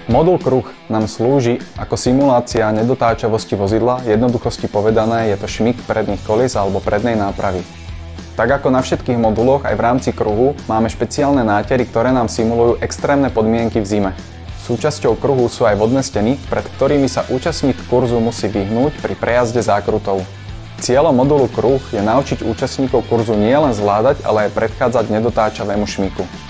Modul kruh nám slúži ako simulácia nedotáčavosti vozidla, jednoduchosti povedané je to šmyk predných kolíes alebo prednej nápravy. Tak ako na všetkých moduloch, aj v rámci kruhu máme špeciálne nátery, ktoré nám simulujú extrémne podmienky v zime. Súčasťou kruhu sú aj vodné steny, pred ktorými sa účastník kurzu musí vyhnúť pri prejazde zákrutov. Cieľom modulu kruh je naučiť účastníkov kurzu nielen zvládať, ale aj predchádzať nedotáčavému šmyku.